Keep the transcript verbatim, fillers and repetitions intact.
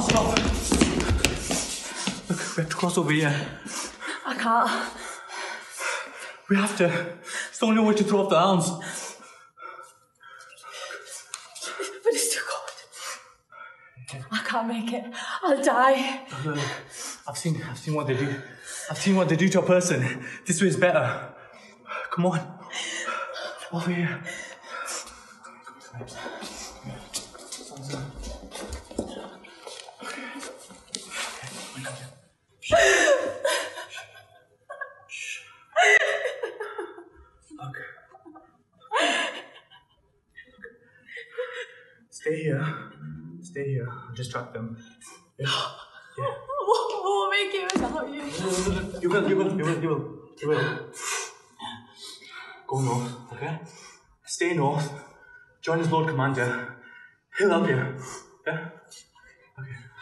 stop. Look, we have to cross over here. I can't. We have to. It's the only way to throw off the hounds. But it's too cold. I can't make it. I'll die. Look, look, look. I've seen, I've seen what they do. I've seen what they do to a person. This way is better. Come on. Over here. Okay. Stay here. Stay here. I'll distract them. Yeah. Yeah. What will make it without you? You will, you will, you will, you will. You will. Go north, okay? Stay north. Join as Lord Commander. He'll help you. Yeah? Okay.